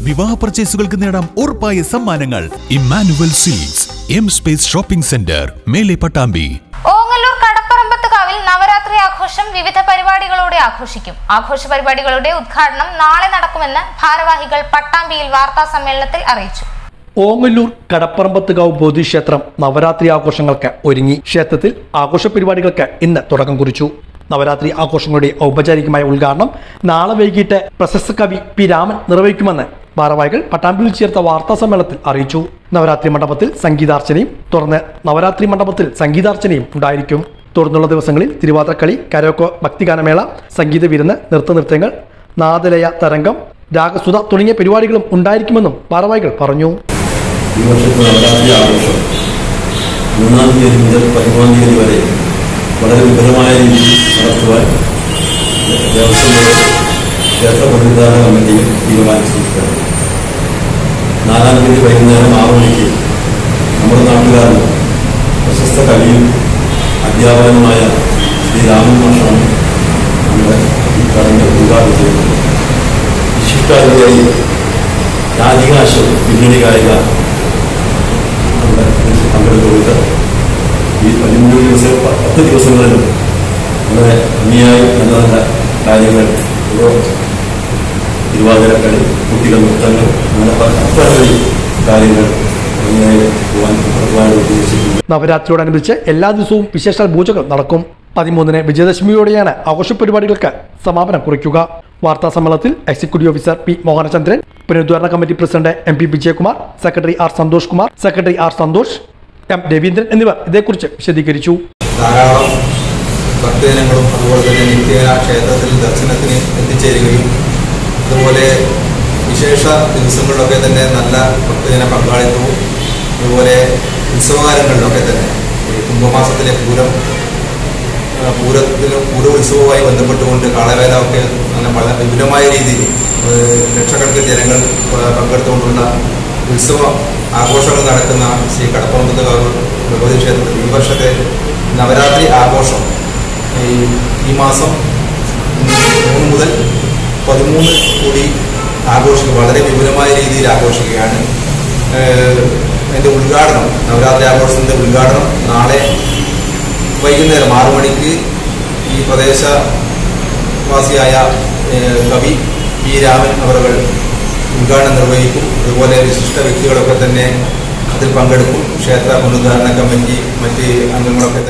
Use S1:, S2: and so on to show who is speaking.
S1: വിവാഹ പർച്ചേസുകൾക്ക് നേടാം ഉറപ്പായ സമ്മാനങ്ങൾ. ഇമ്മാനുവൽ സിൽക്സ്, എം സ്പേസ് ഷോപ്പിംഗ് സെന്റർ, മേലെ പട്ടാമ്പി.
S2: ഓങ്ങല്ലൂർ കടപ്പറമ്പത്തുകാവിൽ നവരാത്രി ആഘോഷം വിവിധ പരിപാടികളോടെ ആഘോഷിക്കും. ആഘോഷ പരിപാടികളുടെ ഉദ്ഘാടനം നാളെ നടക്കുമെന്ന് ഭാരവാഹികൾ പട്ടാമ്പിയിൽ വാർത്താ സമ്മേളനത്തിൽ അറിയിച്ചു.
S3: ഓങ്ങല്ലൂർ കടപ്പറമ്പത്തുകാവ് ബോധിക്ഷേത്രം നവരാത്രി ആഘോഷങ്ങൾക്ക് ഒരുങ്ങി. ക്ഷേത്രത്തിൽ ആഘോഷ പരിപാടികൾക്ക് ഇന്ന് തുടക്കം കുറിച്ചു. നവരാത്രി ആഘോഷങ്ങളുടെ ഔപചാരികമായ ഉദ്ഘാടനം നാളെ വൈകിട്ട് പ്രശസ്ത കവി പി രാമൻ നിർവഹിക്കുമെന്ന് ഭാരവാഹികൾ പട്ടാമ്പിയിൽ ചേർത്ത വാർത്താ സമ്മേളനത്തിൽ അറിയിച്ചു. നവരാത്രി മണ്ഡപത്തിൽ സംഗീതാർച്ചനയും തുടർന്ന് നവരാത്രി മണ്ഡപത്തിൽ സംഗീതാർച്ചനയും ഉണ്ടായിരിക്കും. തുടർന്നുള്ള ദിവസങ്ങളിൽ തിരുവാതിരക്കളി, കരോക്കോ, ഭക്തിഗാനമേള, സംഗീത വിരുന്ന്, നൃത്തനൃത്യങ്ങൾ, നാദലയ തരംഗം, രാഗസുധ തുടങ്ങിയ പരിപാടികളും ഉണ്ടായിരിക്കുമെന്നും ഭാരവാഹികൾ പറഞ്ഞു.
S4: ഈ വർഷത്തെ നവരാത്രി ആഘോഷം 3-ാം തീയതി മുതൽ 13-ാം തീയതി വരെ വളരെ വിപുലമായ രീതിയിൽ നടത്തുവാൻ ദേവസ്വം ബോർഡ് ക്ഷേത്ര പുനരുദ്ധാരണ കമ്മിറ്റിയും തീരുമാനിച്ചിരിക്കുകയാണ്. 4-ാം തീയതി വൈകുന്നേരം 6 മണിക്ക് നമ്മുടെ നാട്ടുകാരനും പ്രശസ്ത കവിയും അധ്യാപകനുമായ ശ്രീ രാമൻ മാഷാണ് നമ്മുടെ ഈ ചടങ്ങ് ഉദ്ഘാടനം ചെയ്യുന്നത്. വിശിഷ്ടാതിഥിയായി രാധികാശം പിന്നണി ഗായിക പങ്കെടുത്തുകൊണ്ട് ഈ 10 ദിവസങ്ങളിലും വളരെ ഭംഗിയായി നല്ല നല്ല കാര്യങ്ങൾ, തിരുവാതിരക്കളി, കുട്ടികൾ നൃത്തങ്ങൾ, അങ്ങനെ പല കാര്യങ്ങൾ ഭംഗിയായി പോകാൻ ഉദ്ദേശിക്കുന്നു.
S3: നവരാത്രിയോടനുബന്ധിച്ച് എല്ലാ ദിവസവും വിശേഷ പൂജകൾ നടക്കും. 13-ന് വിജയദശമിയോടെയാണ് ആഘോഷ പരിപാടികൾക്ക് സമാപനം കുറിക്കുക. വാർത്താ സമ്മേളനത്തിൽ എക്സിക്യൂട്ടീവ് ഓഫീസർ പി മോഹനചന്ദ്രൻ, പുനരുദ്ധാരണ committee president M P Vijayakumar, secretary R Santhosh Kumar, secretary R Santhosh, M Raveendran എന്നിവർ ഇതേക്കുറിച്ച് വിശദീകരിച്ചു.
S5: ധാരാളം ഭക്തജനങ്ങളും അതുപോലെ തന്നെ നിത്യേന ക്ഷേത്രത്തിൽ ദർശനത്തിന് എത്തിച്ചേരുകയും അതുപോലെ വിശേഷ ദിവസങ്ങളിലൊക്കെ തന്നെ നല്ല ഭക്തജന പങ്കാളിത്തവും അതുപോലെ ഉത്സവകാലങ്ങളിലൊക്കെ തന്നെ കുംഭമാസത്തിലെ പൂര ഉത്സവവുമായി ബന്ധപ്പെട്ടുകൊണ്ട് കാളവേല ഒക്കെ വളരെ വിപുലമായ രീതിയിൽ ലക്ഷക്കണക്കിന് ജനങ്ങൾ പങ്കെടുത്തുകൊണ്ടുള്ള ഉത്സവ ആഘോഷങ്ങൾ നടക്കുന്ന ശ്രീ കടപ്പറമ്പത്തുകാവ് ഭഗവതി ക്ഷേത്രത്തിൽ ഈ വർഷത്തെ നവരാത്രി ആഘോഷം ഈ മാസം 3 മുതൽ 13 കൂടി ആഘോഷിക്കുക, വളരെ വിപുലമായ രീതിയിൽ ആഘോഷിക്കുകയാണ്. അതിൻ്റെ ഉദ്ഘാടനം, നവരാത്രി ആഘോഷത്തിൻ്റെ ഉദ്ഘാടനം നാളെ വൈകുന്നേരം 6 മണിക്ക് ഈ പ്രദേശവാസിയായ കവി പി രാമൻ അവர்கள் ഉദ്ഘാടനം നിർവഹിക്കും. അതുപോലെ വിശിഷ്ട വ്യക്തികളൊക്കെ തന്നെ അതിൽ പങ്കെടുക്കും. ക്ഷേത്ര പുനരുദ്ധാരണ കമ്മിറ്റി മറ്റ് അംഗങ്ങളൊക്കെ